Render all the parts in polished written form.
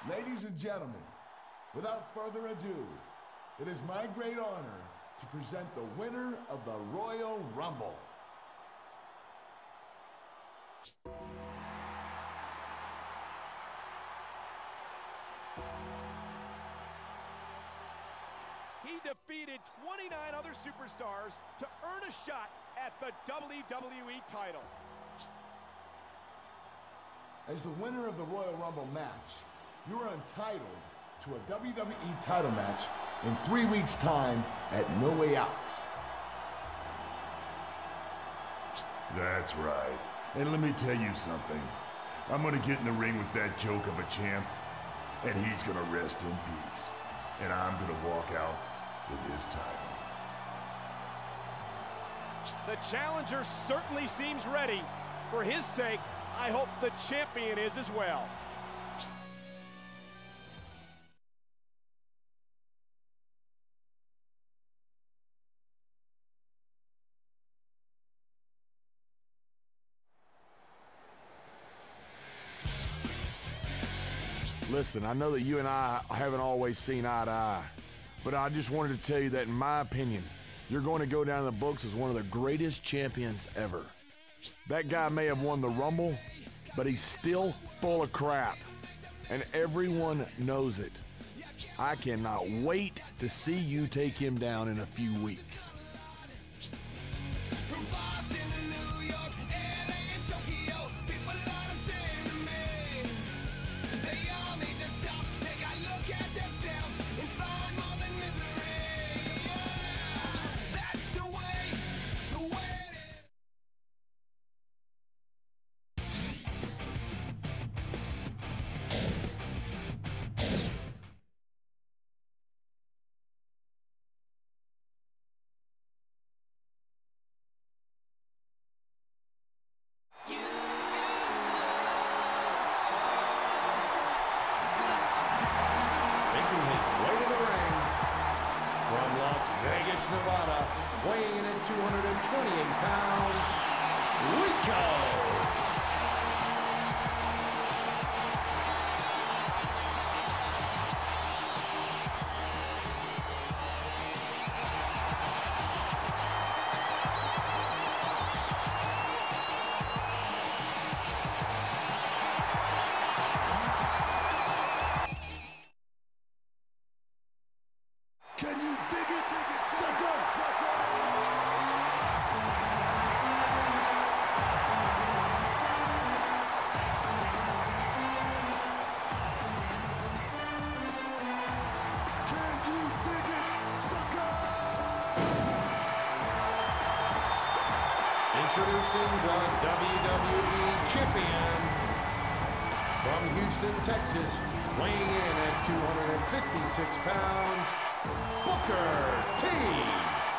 Ladies and gentlemen, without further ado, it is my great honor to present the winner of the Royal Rumble. He defeated 29 other superstars to earn a shot at the WWE title. As the winner of the Royal Rumble match, you are entitled to a WWE title match in 3 weeks' time at No Way Out. That's right. And let me tell you something. I'm gonna get in the ring with that joke of a champ, and he's gonna rest in peace. And I'm gonna walk out with his title. The challenger certainly seems ready. For his sake, I hope the champion is as well. Listen, I know that you and I haven't always seen eye to eye, but I just wanted to tell you that in my opinion, you're going to go down in the books as one of the greatest champions ever. That guy may have won the Rumble, but he's still full of crap, and everyone knows it. I cannot wait to see you take him down in a few weeks. Nevada, weighing in at 228 pounds, Rico. Can you dig it, sucker? Can you dig it, sucker? Introducing the WWE Champion from Houston, Texas, weighing in at 256 pounds, Booker T.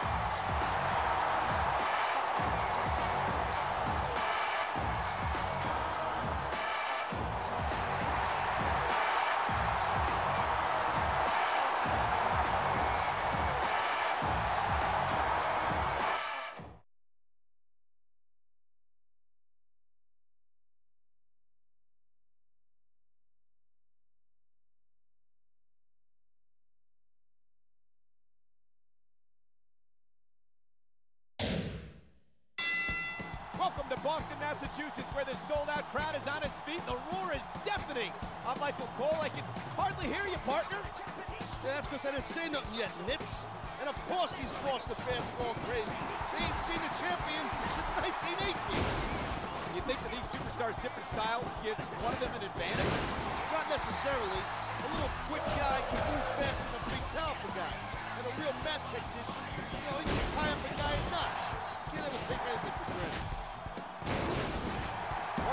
Welcome to Boston, Massachusetts, where the sold-out crowd is on its feet. The roar is deafening. I'm Michael Cole. I can hardly hear you, partner. Yeah, that's because I didn't say nothing yet, Nitz. And of course these Boston fans are going crazy. They ain't seen the champion since 1918. You think that these superstars' different styles give one of them an advantage? Not necessarily. A little quick guy can move faster than a big, powerful guy. And a real mat technician, you know, he can tie up a guy in knots. Can't ever take anything for granted. 1, 2.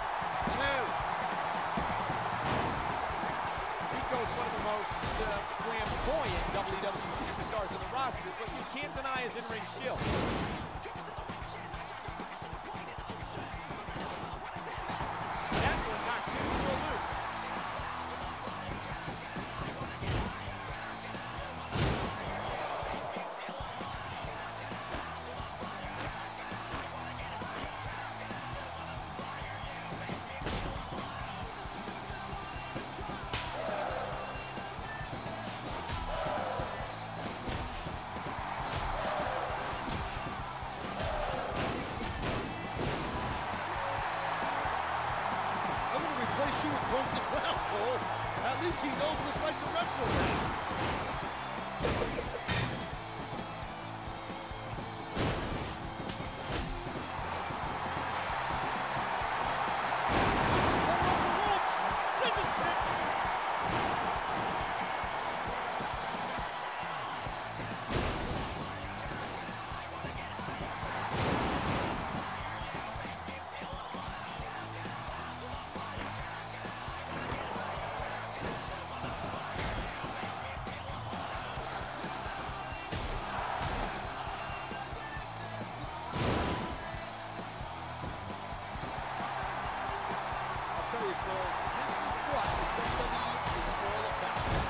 Rico's one of the most flamboyant WWE superstars on the roster, but you can't deny his in-ring skill. That one knocked him to a loop. he knows what it's like to wrestle, man. This is what the WWE is all about.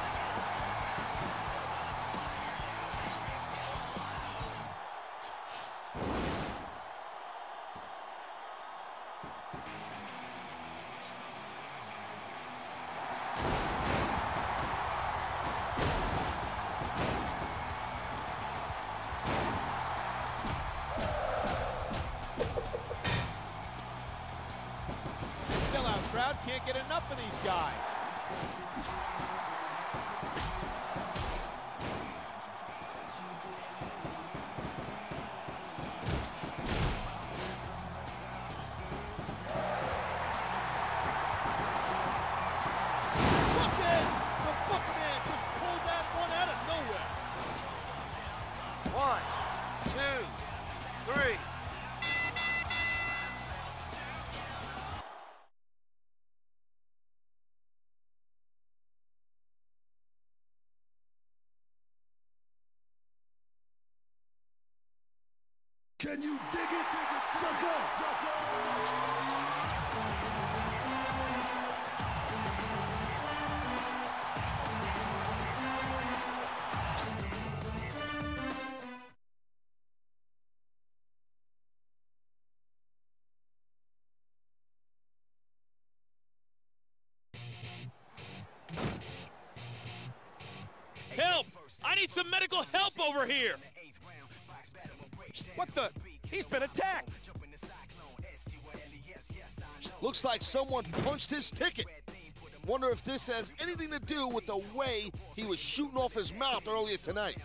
Crowd can't get enough of these guys. Look at the Bookman just pulled that one out of nowhere. 1, 2, 3. Can you dig it, sucker? Help! I need some medical help over here! What the? He's been attacked! Looks like someone punched his ticket. Wonder if this has anything to do with the way he was shooting off his mouth earlier tonight.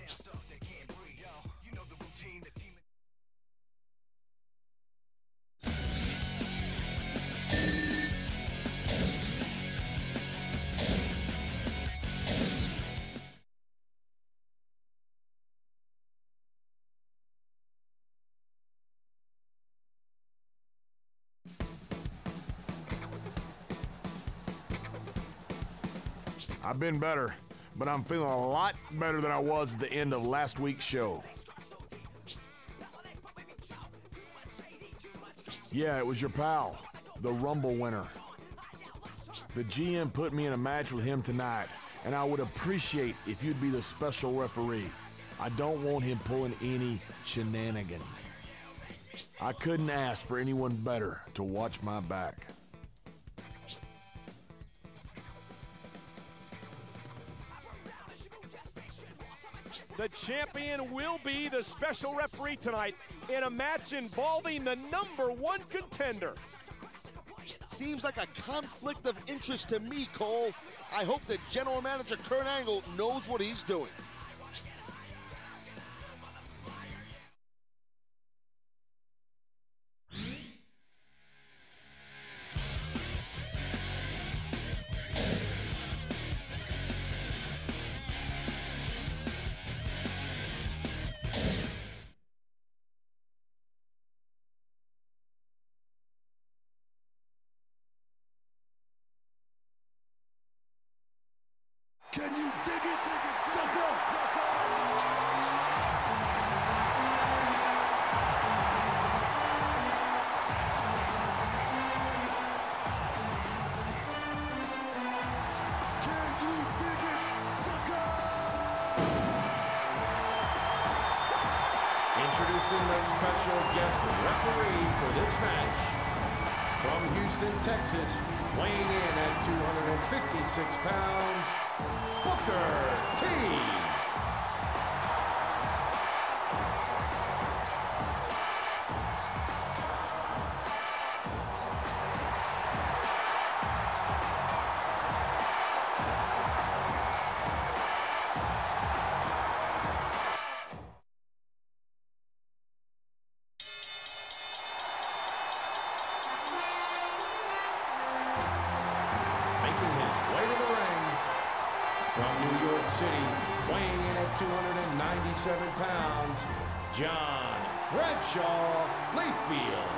I've been better, but I'm feeling a lot better than I was at the end of last week's show. Yeah, it was your pal, the Rumble winner. The GM put me in a match with him tonight, and I would appreciate if you'd be the special referee. I don't want him pulling any shenanigans. I couldn't ask for anyone better to watch my back. The champion will be the special referee tonight in a match involving the #1 contender. Seems like a conflict of interest to me, Cole. I hope that General Manager Kurt Angle knows what he's doing. Can you dig it, sucker? Introducing the special guest referee for this match, from Houston, Texas, weighing in at 256 pounds, Booker T. pounds, John Bradshaw Layfield.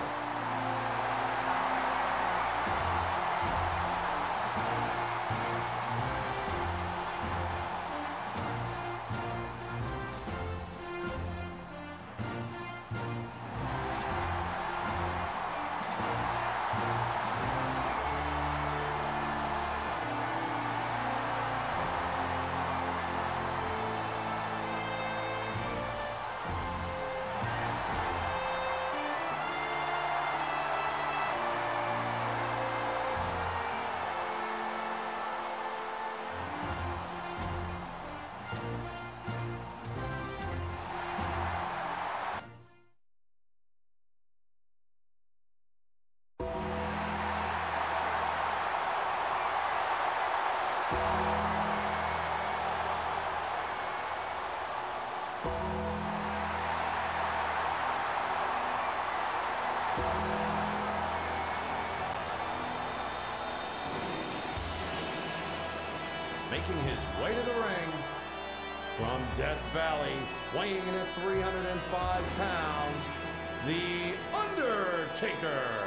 Making his way to the ring from Death Valley, weighing in at 305 pounds, The Undertaker.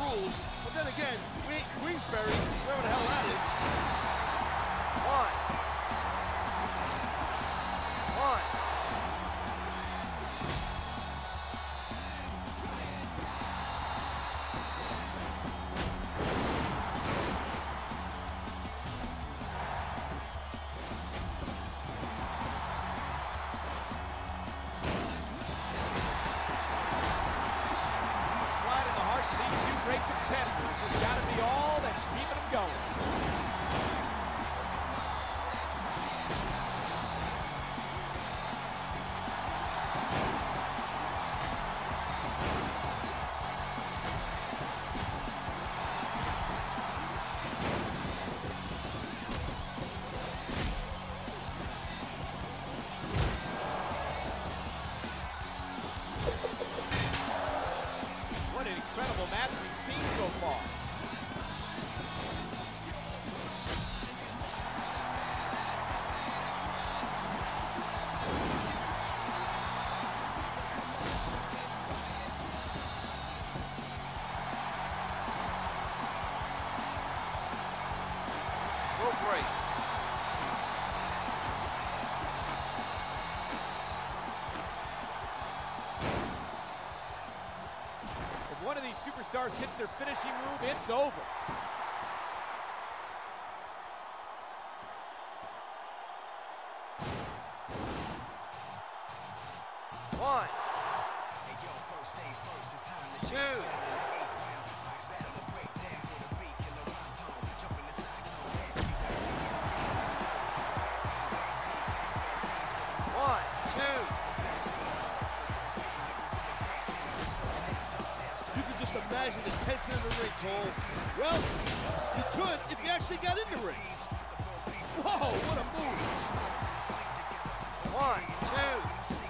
rules, but then again, we ain't Queensberry, wherever the hell that is. One. Great competitors. It's got to be all that's keeping them going. What an incredible match we've seen so far. Rope break. If one of these superstars hits their finishing move, it's over. One. Two. One, two. You can just imagine the tension in the ring, Cole. Well, you could if you actually got in the ring. Whoa, what a move. One, two.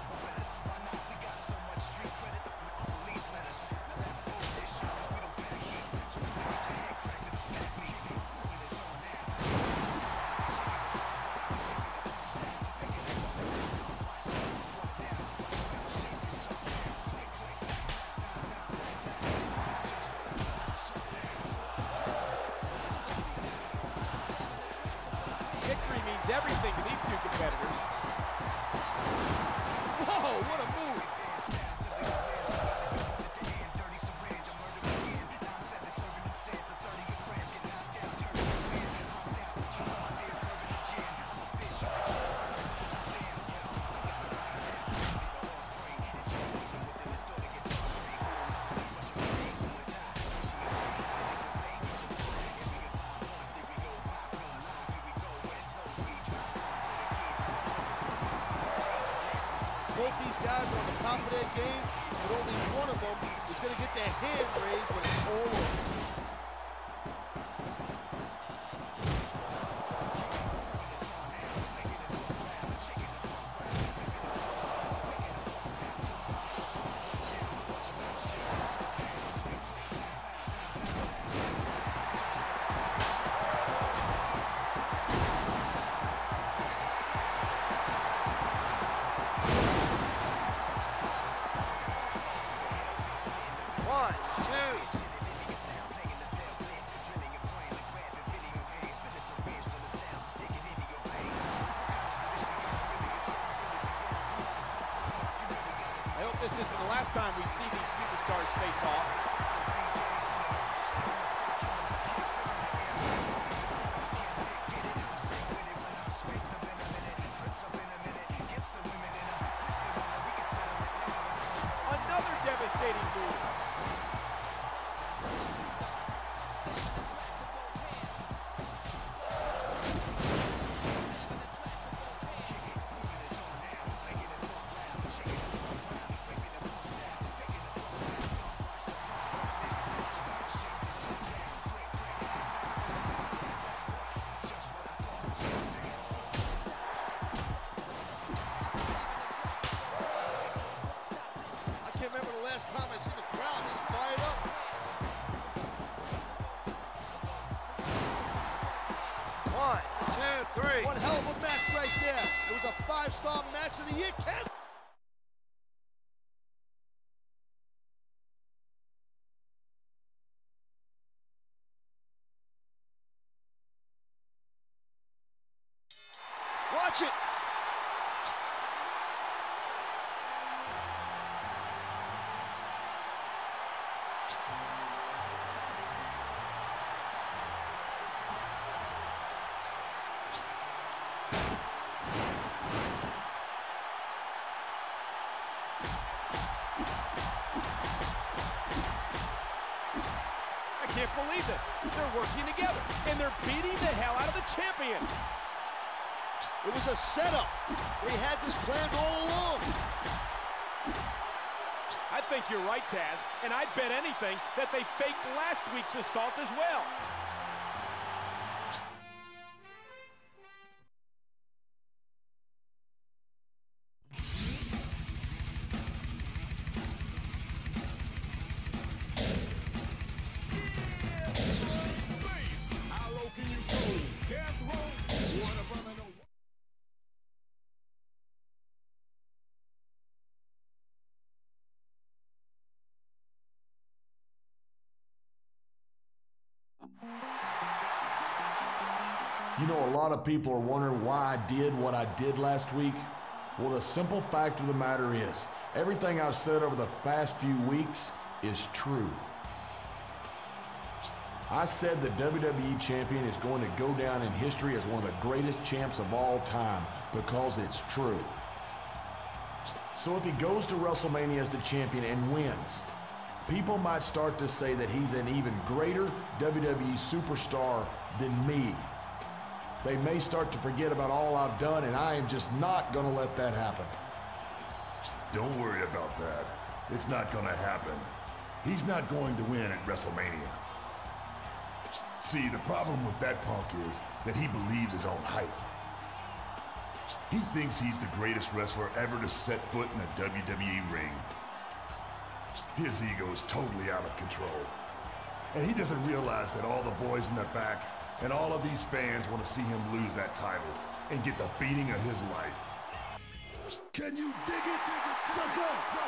Victory means everything to these two competitors. Whoa, what a move. Both these guys are on the top of their game, but only one of them is going to get their hand raised when it's all over. One, two. I hope this isn't the last time we see these superstars face off. Another devastating move. I can't remember the last time I seen the crowd this fired up. One, two, three. One hell of a match right there. It was a 5-star match of the year. Ken Watch it. I can't believe this. They're working together, and they're beating the hell out of the champion. It was a setup. They had this planned all along. I think you're right, Taz, and I'd bet anything that they faked last week's assault as well. You know, a lot of people are wondering why I did what I did last week. Well, the simple fact of the matter is, everything I've said over the past few weeks is true. I said the WWE Champion is going to go down in history as one of the greatest champs of all time because it's true. So if he goes to WrestleMania as the champion and wins, people might start to say that he's an even greater WWE superstar than me. They may start to forget about all I've done, and I am just not going to let that happen. Don't worry about that. It's not gonna happen. He's not going to win at WrestleMania. See, the problem with that punk is that he believes his own hype. He thinks he's the greatest wrestler ever to set foot in a WWE ring. His ego is totally out of control. And he doesn't realize that all the boys in the back and all of these fans want to see him lose that title and get the beating of his life. Can you dig it, sucker?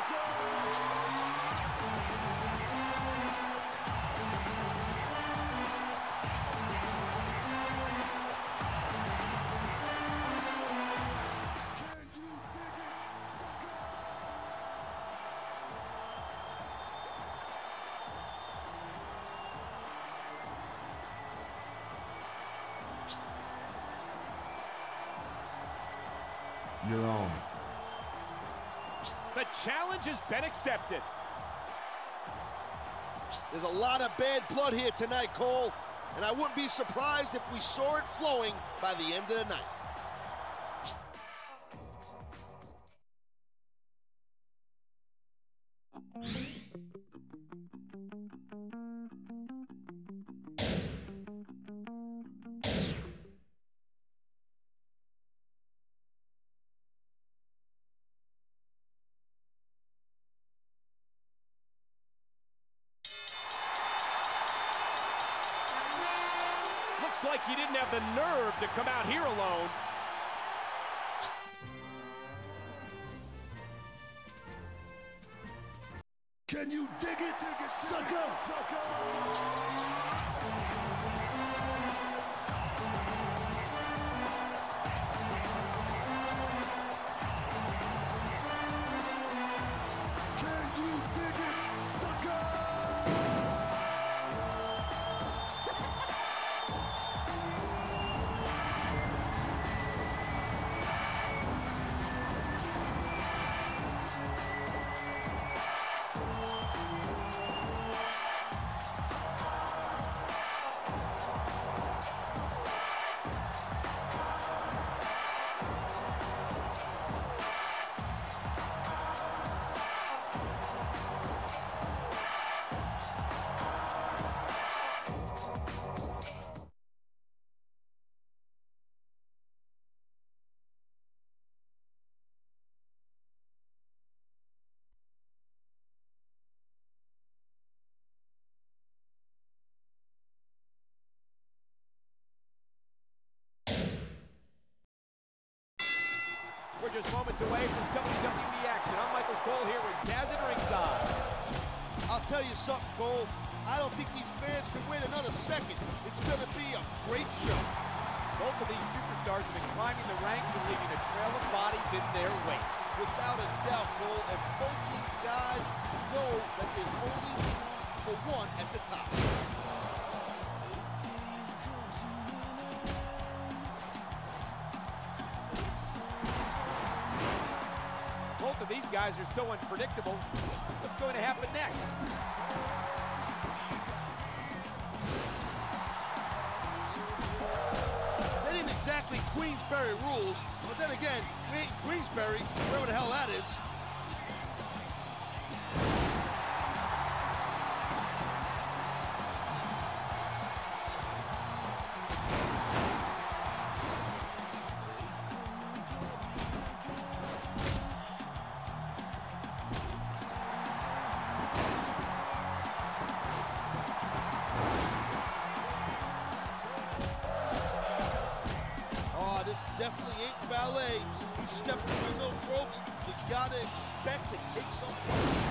You're on. The challenge has been accepted. There's a lot of bad blood here tonight, Cole, and I wouldn't be surprised if we saw it flowing by the end of the night. Looks like he didn't have the nerve to come out here alone. Can you dig it, sucker? Can you dig it, sucker? We're just moments away from WWE action. I'm Michael Cole here with Taz at ringside. I'll tell you something, Cole. I don't think these fans can wait another second. It's going to be a great show. Both Both of these superstars have been climbing the ranks and leaving a trail of bodies in their wake. Without a doubt, Cole, and both these guys know that there's only room for one at the top. Both of these guys are so unpredictable. What's going to happen next? That ain't exactly Queensberry rules, but then again, we ain't Queensberry, wherever the hell that is. This definitely ain't ballet. You step between those ropes, you gotta expect to take some punch.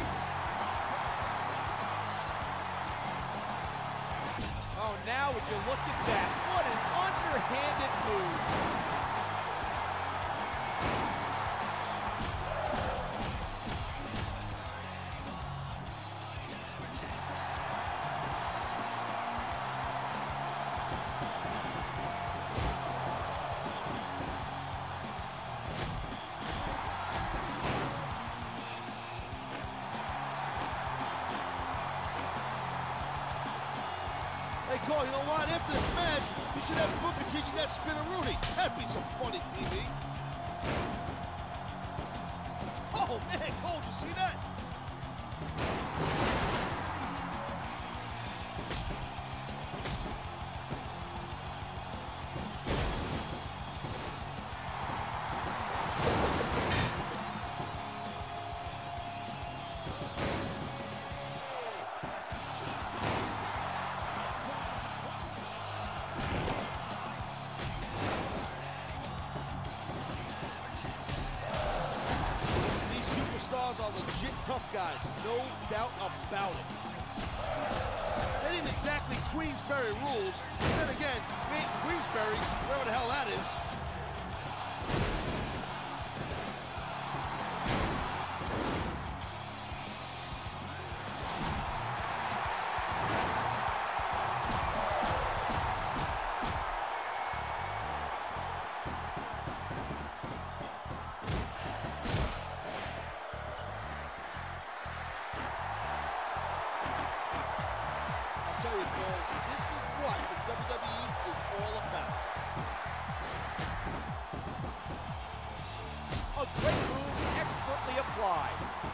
Oh, now would you look at that? What an underhanded move. Hey, Cole, you know what? After this match, you should have Booker teaching that spinneroonie. That'd be some funny TV. Oh, man, Cole, you see that? Stars are legit tough guys, no doubt about it. That ain't exactly Queensberry rules, but then again, we ain't Queensberry, wherever the hell that is. Tell you, Cole, this is what the WWE is all about. A great move, expertly applied.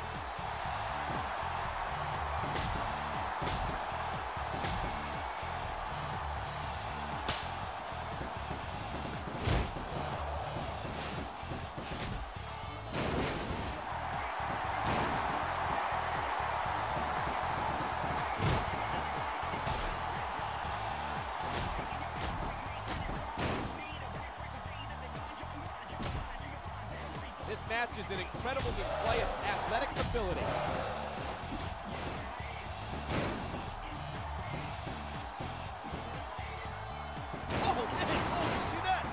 This match is an incredible display of athletic ability. Oh, man, oh, you see that?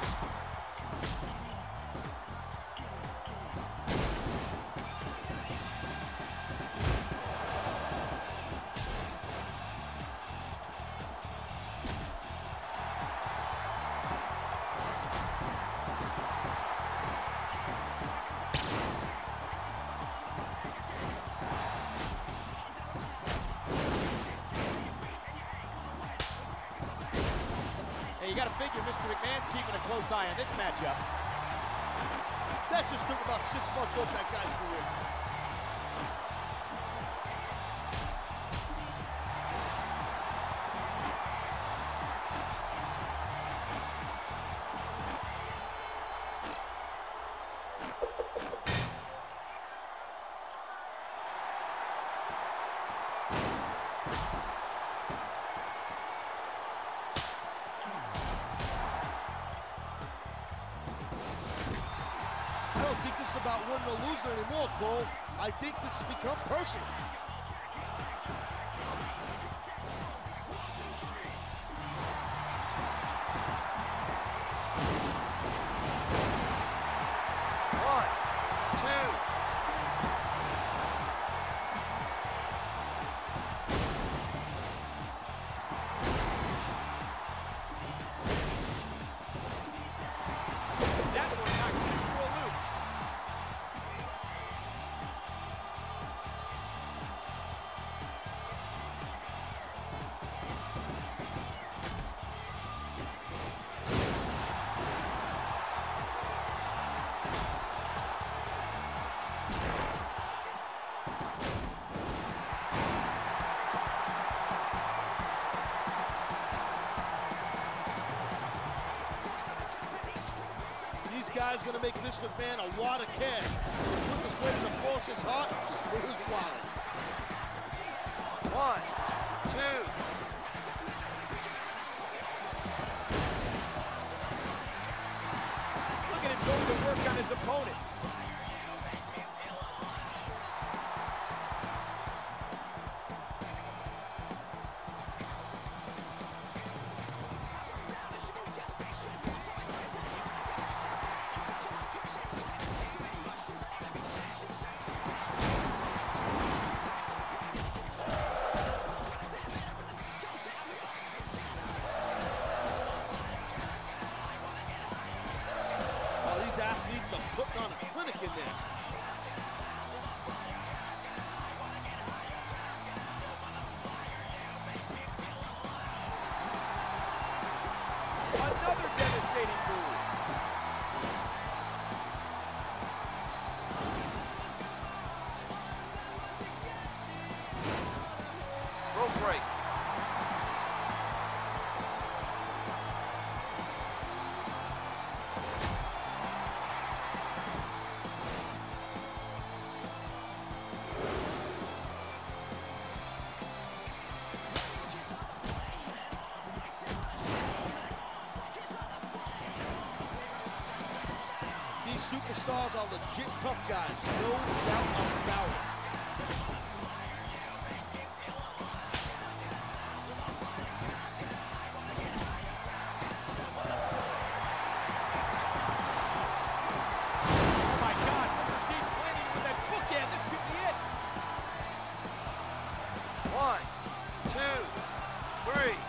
Hey, you got to figure Mr. McMahon's keeping a close eye on this matchup. That just took about 6 months off that guy's career. I don't think this is about winning or losing anymore, Cole. I think this has become personal. guy's going to make Vince McMahon a wad of cash. Quickest way to force his heart through his wallet. 1, 2. Look at him going to work on his opponent. Athletes are putting on a clinic in there. Another devastating move. Rope break. These superstars are legit tough guys, no doubt about it. Oh my God, deep planning with that bookhand. This could be it. 1, 2, 3.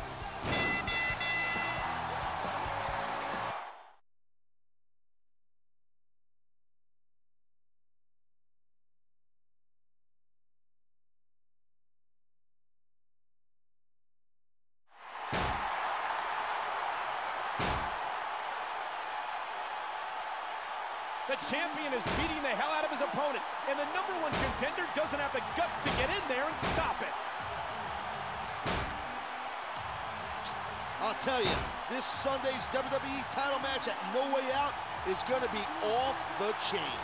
The champion is beating the hell out of his opponent, and the #1 contender doesn't have the guts to get in there and stop it. I'll tell you, this Sunday's WWE title match at No Way Out is going to be off the chain.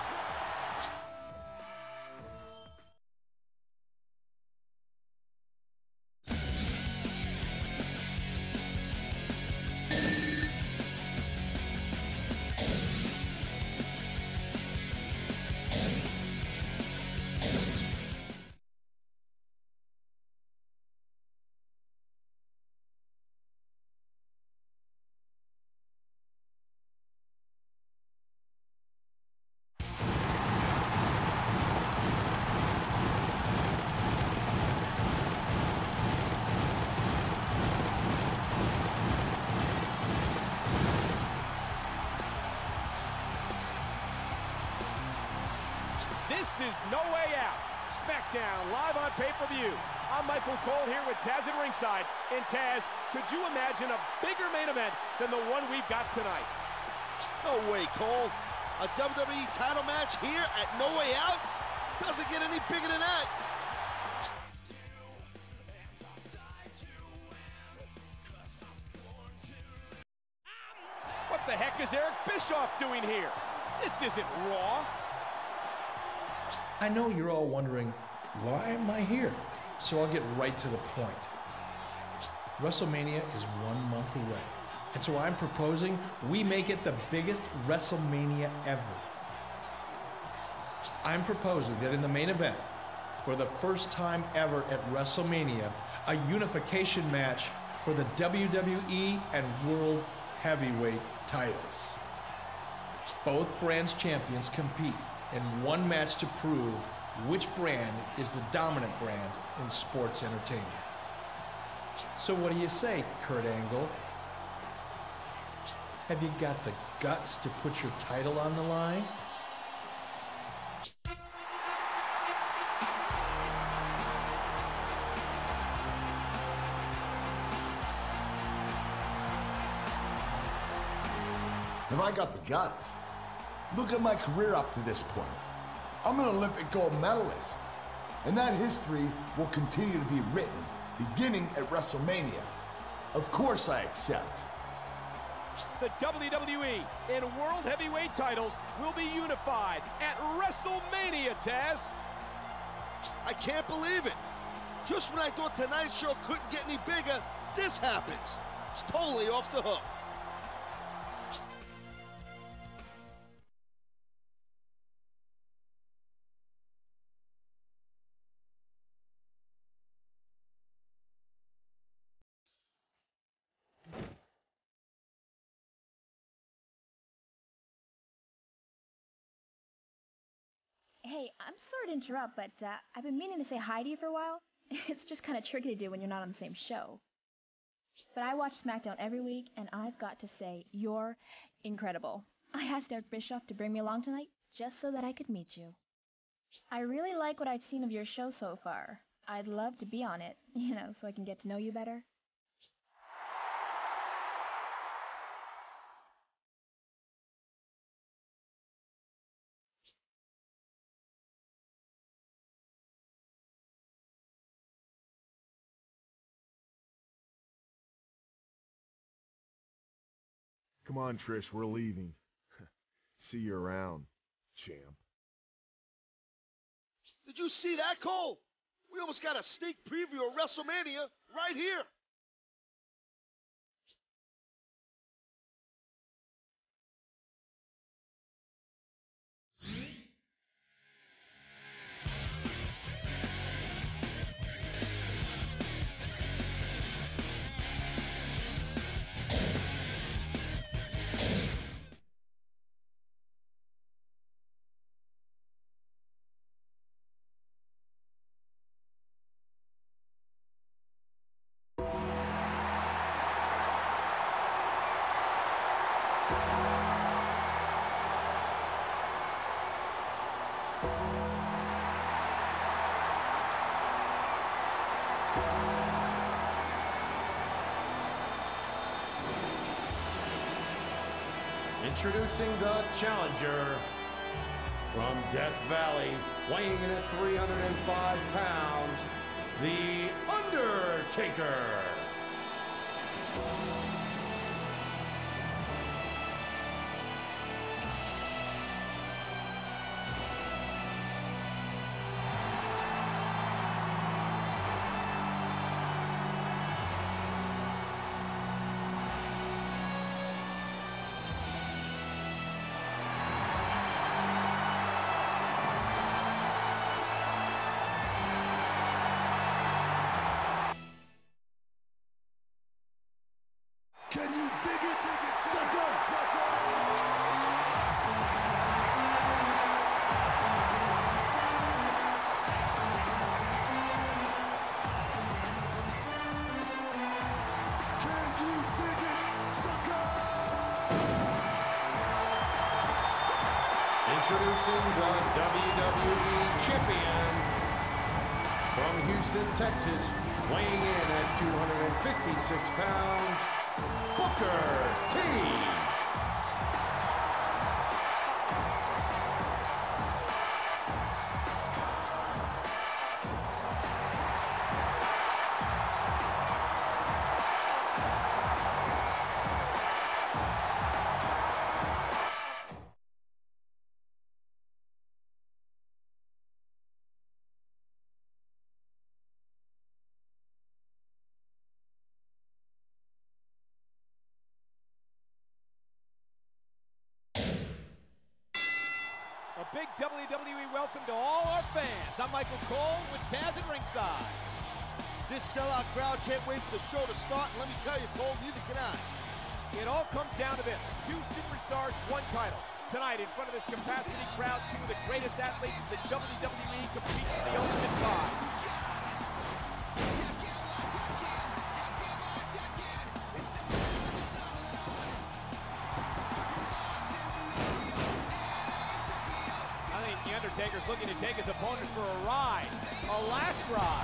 This is No Way Out. SmackDown live on pay-per-view. I'm Michael Cole here with Taz at ringside. And Taz, could you imagine a bigger main event than the one we've got tonight? No way, Cole. A WWE title match here at No Way Out? Doesn't get any bigger than that. What the heck is Eric Bischoff doing here? This isn't Raw. I know you're all wondering, why am I here? So I'll get right to the point. WrestleMania is 1 month away. And so I'm proposing we make it the biggest WrestleMania ever. I'm proposing that in the main event, for the first time ever at WrestleMania, a unification match for the WWE and World Heavyweight titles. Both brands' champions compete in one match to prove which brand is the dominant brand in sports entertainment. So what do you say, Kurt Angle? Have you got the guts to put your title on the line? Have I got the guts? Look at my career up to this point. I'm an Olympic gold medalist, and that history will continue to be written, beginning at WrestleMania. Of course I accept. The WWE and World Heavyweight titles will be unified at WrestleMania, Taz. I can't believe it. Just when I thought tonight's show couldn't get any bigger, this happens. It's totally off the hook. Hey, I'm sorry to interrupt, but I've been meaning to say hi to you for a while. It's just kind of tricky to do when you're not on the same show. But I watch SmackDown every week, and I've got to say, you're incredible. I asked Eric Bischoff to bring me along tonight, just so that I could meet you. I really like what I've seen of your show so far. I'd love to be on it, so I can get to know you better. Come on, Trish, we're leaving. See you around, champ. Did you see that, Cole? We almost got a sneak preview of WrestleMania right here. Introducing the challenger from Death Valley, weighing in at 305 pounds, The Undertaker. Can you dig it, sucker? Can you dig it, sucker? Introducing the WWE Champion from Houston, Texas, weighing in at 256 pounds, Booker T. A big WWE welcome to all our fans. I'm Michael Cole with Taz at ringside. This sellout crowd can't wait for the show to start, and let me tell you, Cole, neither can I. It all comes down to this. Two superstars, one title. Tonight, in front of this capacity crowd, two of the greatest athletes in the WWE compete for the Ultimate Prize. The Undertaker's looking to take his opponent for a ride, a last ride.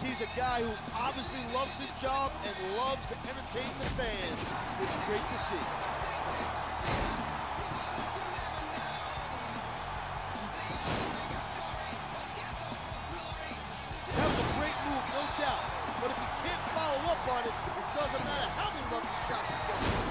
He's a guy who obviously loves his job and loves to entertain the fans. It's great to see. That was a great move, no doubt. But if he can't follow up on it, it doesn't matter how many lucky shots he gets.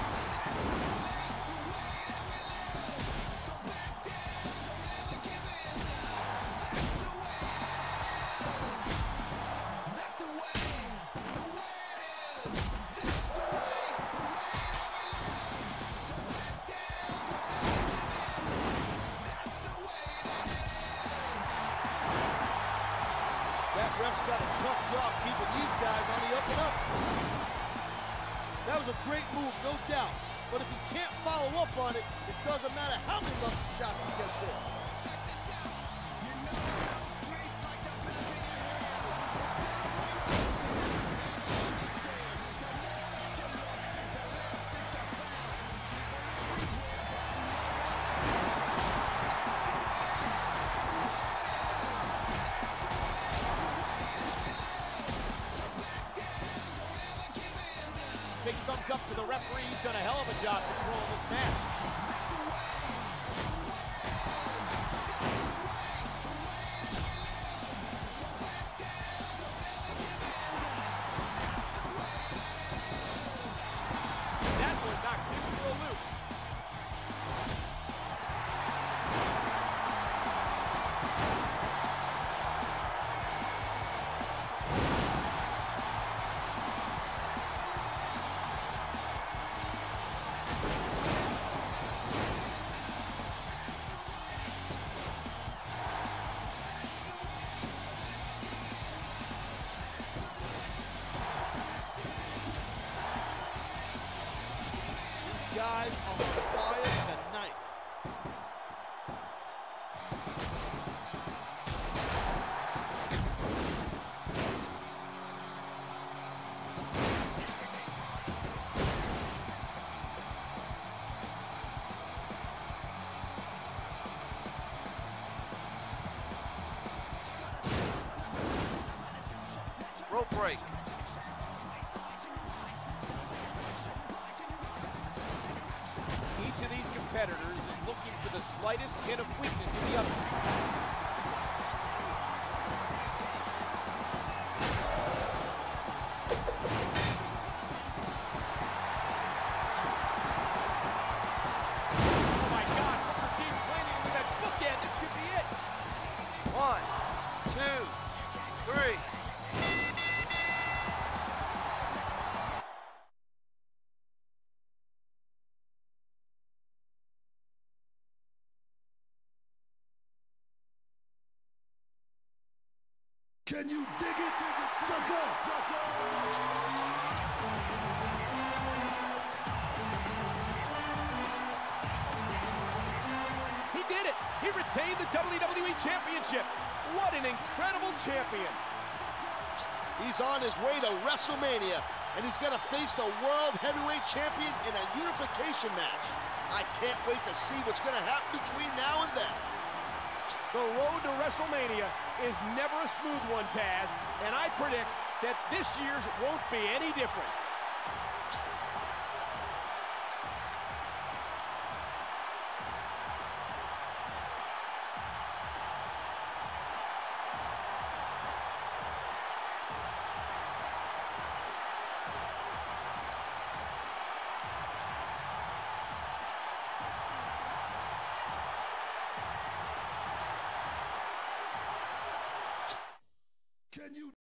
That ref's got a tough job keeping these guys on the up and up. That was a great move, no doubt. But if he can't follow up on it, it doesn't matter how many lucky shots he gets in. Big thumbs up to the referee. He's done a hell of a job controlling this match. That one knocked him for a loop. Guys are on fire tonight. Rope break. Each of these competitors is looking for the slightest hint of weakness in the other. Oh my God, Booker T planning with that bookend. This could be it. 1, 2, 3. Can you dig it, sucker? He did it. He retained the WWE Championship. What an incredible champion. He's on his way to WrestleMania, and he's going to face the World Heavyweight Champion in a unification match. I can't wait to see what's going to happen between now and then. The road to WrestleMania is never a smooth one, Taz, and I predict that this year's won't be any different. Can you